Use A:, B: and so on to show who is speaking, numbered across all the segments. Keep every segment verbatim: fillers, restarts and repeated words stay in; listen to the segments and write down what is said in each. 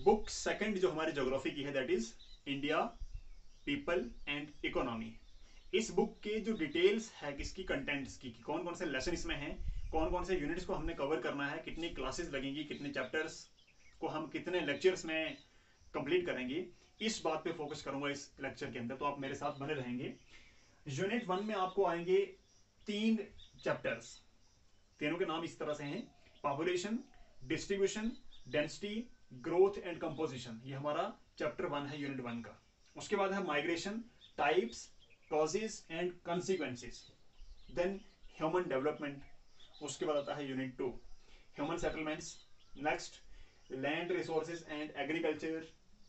A: Book second जो हमारी geography की है that is India, people and economy. इस बुक के जो डिटेल्स है इसकी कंटेंट्स की, कि कौन कौन से लेसन इसमें हैं, कौन कौन से यूनिट्स को हमने कवर करना है, कितनी क्लासेस लगेंगी, कितने चैप्टर्स को हम कितने लेक्चर्स में कंप्लीट करेंगे, इस बात पे फोकस करूंगा इस लेक्चर के अंदर। तो आप मेरे साथ बने रहेंगे। यूनिट वन में आपको आएंगे तीन चैप्टर्स, तीनों के नाम इस तरह से हैं, population, distribution, density, growth and composition. ये हमारा चैप्टर वन है यूनिट वन का। उसके बाद है migration, types, causes and consequences, then human development. उसके बाद आता है unit two, human settlements. Next land resources and agriculture,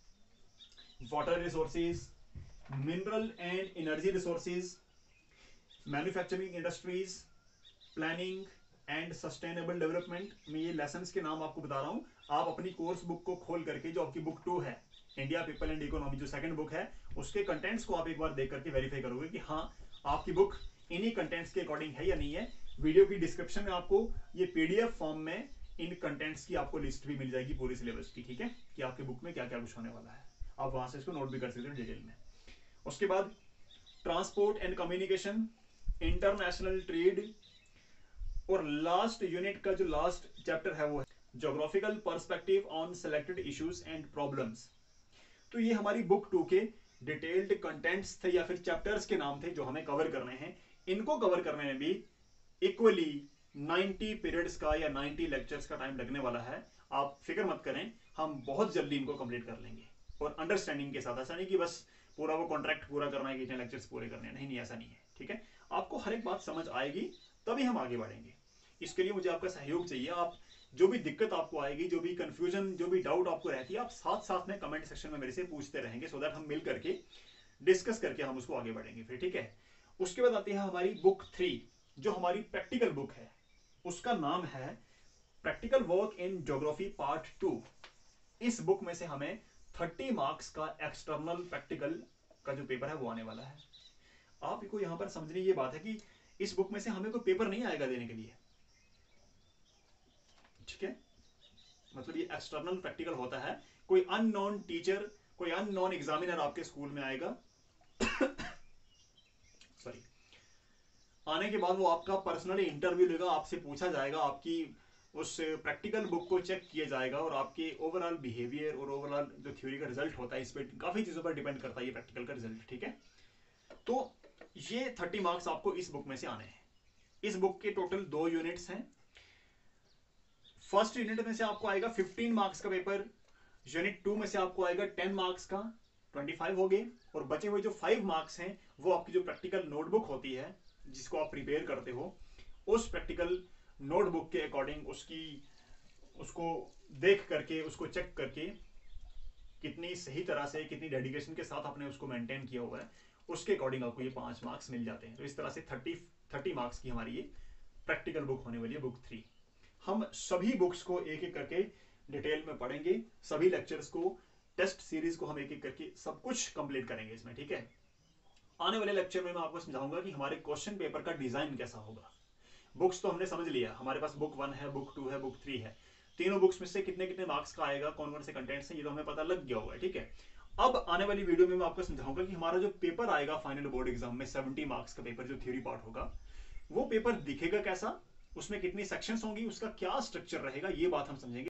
A: water resources, mineral and energy resources, manufacturing industries, planning and sustainable development. मैं ये लेसन्स के नाम आपको बता रहा हूँ। आप अपनी कोर्स बुक को खोल करके, जो आपकी बुक टू है इंडिया, पीपल एंड इकोनॉमी, जो सेकंड बुक है, उसके कंटेंट्स को आप एक बार देख करके वेरीफाई करोगे कि हाँ आपकी बुक इन्हीं कंटेंट्स के अकॉर्डिंग है या नहीं है। वीडियो की डिस्क्रिप्शन में आपको ये पीडीएफ फॉर्म में इन कंटेंट्स की आपको लिस्ट भी मिल जाएगी पूरी सिलेबस की, ठीक है, कि आपकी बुक में क्या क्या कुछ होने वाला है। आप वहां से इसको नोट भी कर सकते हो डिटेल में। उसके बाद transport and communication, international trade, और लास्ट यूनिट का जो लास्ट चैप्टर है वो है geographical perspective on selected issues and problems. तो ये हमारी बुक टू के डिटेल्ड कंटेंट्स थे या फिर चैप्टर्स के नाम थे जो हमें कवर करने हैं। इनको कवर करने में भी इक्वली नब्बे पीरियड्स का या नब्बे लेक्चर्स का टाइम लगने वाला है। आप फिक्र मत करें, हम बहुत जल्दी इनको कंप्लीट कर लेंगे और अंडरस्टैंडिंग के साथ। ऐसा नहीं कि बस पूरा वो कॉन्ट्रैक्ट पूरा करना है कि इतने लेक्चर्स पूरे करने हैं, नहीं नहीं ऐसा नहीं है, ठीक है। आपको हर एक बात समझ आएगी तभी हम आगे बढ़ेंगे। इसके लिए मुझे आपका सहयोग चाहिए। आप जो भी दिक्कत आपको आएगी, जो भी कंफ्यूजन, जो भी डाउट आपको रहती है, आप साथ साथ में कमेंट सेक्शन में मेरे से पूछते रहेंगे, सो दैट हम मिल करके डिस्कस करके हम उसको आगे बढ़ेंगे फिर, ठीक है। उसके बाद आती है हमारी बुक थ्री, जो हमारी प्रैक्टिकल बुक है। उसका नाम है practical work in geography part two. इस बुक में से हमें थर्टी मार्क्स का एक्सटर्नल प्रैक्टिकल का जो पेपर है वो आने वाला है। आपको यहां पर समझनी ये बात है कि इस बुक में से हमें कोई पेपर नहीं आएगा देने के लिए, ठीक है। मतलब ये एक्सटर्नल प्रैक्टिकल होता है। कोई अननोन टीचर, कोई अननोन एग्जामिनर आपके स्कूल में आएगा सॉरी आने के बाद वो आपका पर्सनली इंटरव्यू लेगा, आपसे पूछा जाएगा, आपकी उस प्रैक्टिकल बुक को चेक किया जाएगा और आपके ओवरऑल बिहेवियर और ओवरऑल जो थ्योरी का रिजल्ट होता है, इस पर काफी चीजों पर डिपेंड करता है ये प्रैक्टिकल का रिजल्ट, ठीक है। तो ये थर्टी मार्क्स आपको इस बुक में से आने हैं। इस बुक के टोटल दो यूनिट्स हैं। फर्स्ट यूनिट में से आपको आएगा फिफ्टीन मार्क्स का पेपर, यूनिट टू में से आपको आएगा टेन मार्क्स का, ट्वेंटी फाइव हो गए, और बचे हुए जो फाइव मार्क्स हैं वो आपकी जो प्रैक्टिकल नोटबुक होती है जिसको आप प्रिपेयर करते हो, उस प्रैक्टिकल नोटबुक के अकॉर्डिंग उसकी उसको देख करके, उसको चेक करके कितनी सही तरह से, कितनी डेडिकेशन के साथ आपने उसको मेंटेन किया हुआ है, उसके अकॉर्डिंग आपको ये पांच मार्क्स मिल जाते हैं। तो इस तरह से थर्टी थर्टी मार्क्स की हमारी ये प्रैक्टिकल बुक होने वाली है, बुक थ्री। हम सभी बुक्स को एक एक करके डिटेल में पढ़ेंगे, सभी लेक्चर्स को, टेस्ट सीरीज को हम एक एक करके सब कुछ कंप्लीट करेंगे इसमें, ठीक है। आने वाले लेक्चर में मैं आपको समझाऊंगा कि हमारे क्वेश्चन पेपर का डिजाइन कैसा होगा। बुक्स तो हमने समझ लिया, हमारे पास बुक वन है, बुक टू है, बुक थ्री है। तीनों बुक्स में से कितने कितने मार्क्स का आएगा, कौन कौन से कंटेंट्स हैं, ये तो हमें पता लग गया होगा, ठीक है। अब आने वाली वीडियो में मैं आपको समझाऊंगा कि हमारा जो पेपर आएगा फाइनल बोर्ड एग्जाम में, सेवेंटी मार्क्स का पेपर जो थ्योरी पार्ट होगा, वो पेपर दिखेगा कैसा, उसमें कितनी सेक्शंस होंगी, उसका क्या स्ट्रक्चर रहेगा, ये बात हम समझेंगे।